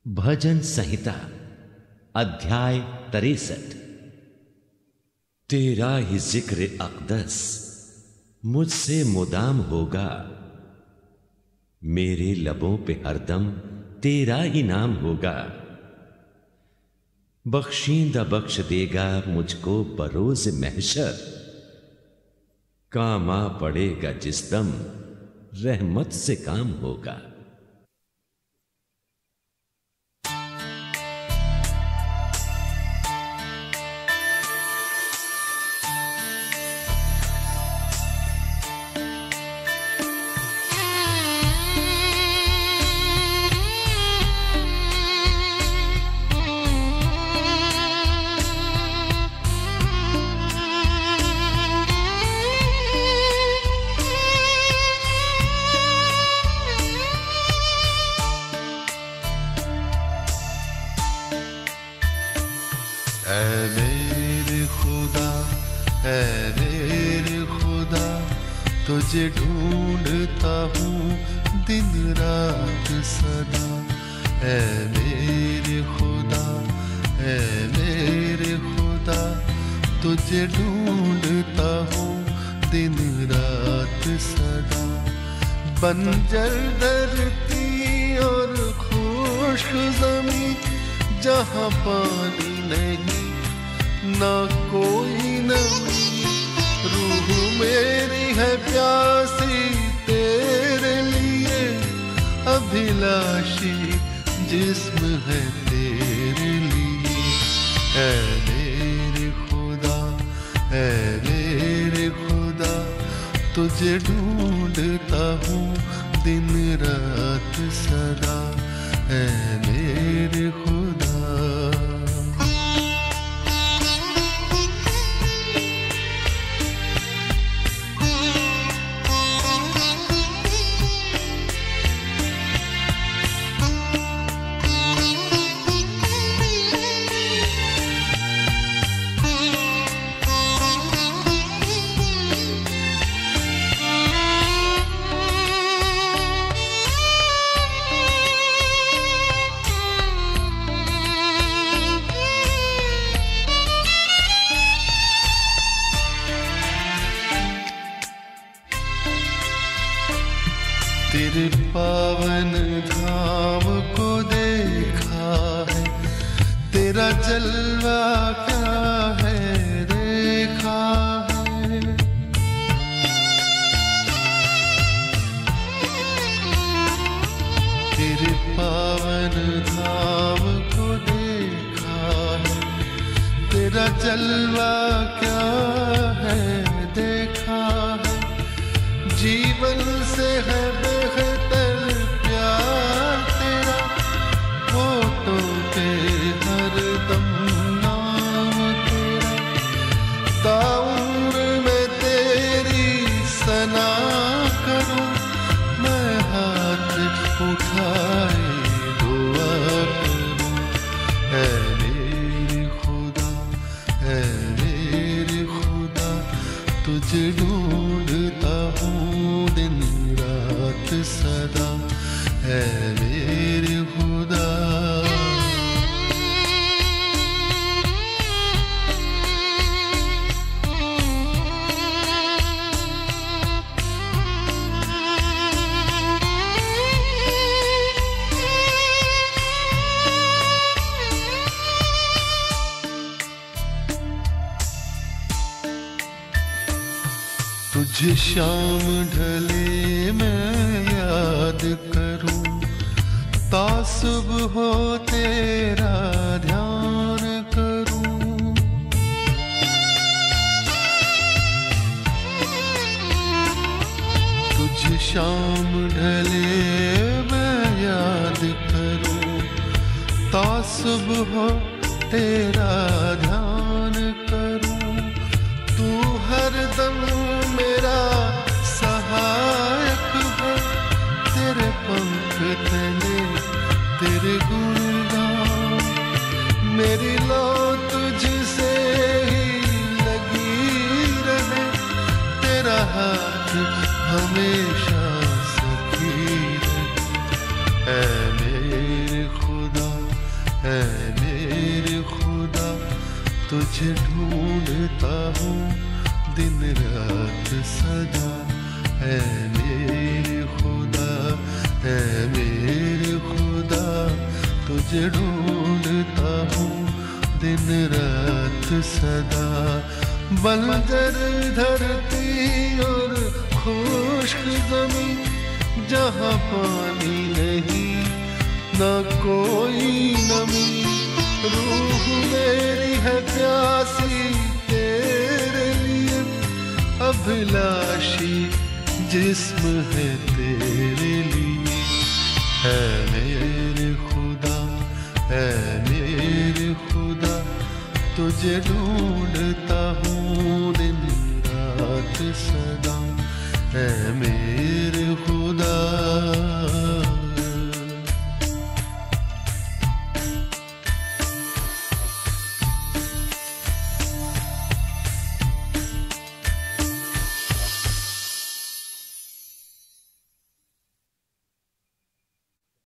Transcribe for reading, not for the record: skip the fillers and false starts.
भजन संहिता अध्याय 63। तेरा ही जिक्र अक़दस मुझसे मुदाम होगा, मेरे लबों पे हरदम तेरा ही नाम होगा। बख्शींदा बख्श देगा मुझको बरोज महशर, काम आ पड़ेगा जिस दम रहमत से काम होगा। ऐ मेरे खुदा, ऐ मेरे खुदा, तुझे ढूंढता हूँ दिन रात सदा। ऐ मेरे खुदा, ऐ मेरे खुदा, तुझे ढूंढता हूँ दिन रात सदा। बंजर धरती और खुश्क ज़मीं, जहाँ पानी नहीं ना कोई नमी, रूह मेरी है प्यासी तेरे लिए, अभिलाषी जिस्म है तेरे लिए। ऐ मेरे खुदा, ऐ मेरे खुदा, तुझे ढूंढता हूँ दिन रात सदा। ऐ मेरे खुदा। तेरे पावन धाम को देखा है, तेरा जलवा क्या है देखा है। तेरे पावन धाम को देखा है, तेरा जलवा क्या है देखा है। जीवन से है बेहतर प्यार तेरा, होठों पे हरदम नाम तेरा। ताउम्र में तेरी सना करूं, मैं हाथ उठाए दुआ करूं। ऐ मेरे खुदा, ऐ मेरे खुदा, तुझे ढूंढता हूँ दिन रात सदा। ऐ मेरे खुदा। तुझे शाम ढले मैं याद करूं, तासुब हो तेरा ध्यान करूं। तुझे शाम ढले मैं याद करूं, तासुब हो तेरा ध्यान करूं। तू हरदम मेरा सहायक है, तेरे पंख तले तेरे गुणगान। मेरी लौ तुझसे ही लगी रहे, तेरा हाथ हमेशा सखी रहे। ऐ मेरे खुदा, तुझे ढूंढता हूँ दिन रात सदा। है मेरे खुदा, है मेरे खुदा, तुझे ढूंढता हूँ दिन रात सदा। बंजर धरती और खुश्क ज़मीं, जहाँ पानी नहीं ना कोई नमी, रूह मेरी है प्यासी तेरे लिए, अभिलाषी जिस्म है तेरे लिए। है मेरे खुदा, है मेरे खुदा, तुझे ढूंढता हूँ दिन रात सदा। है मेरे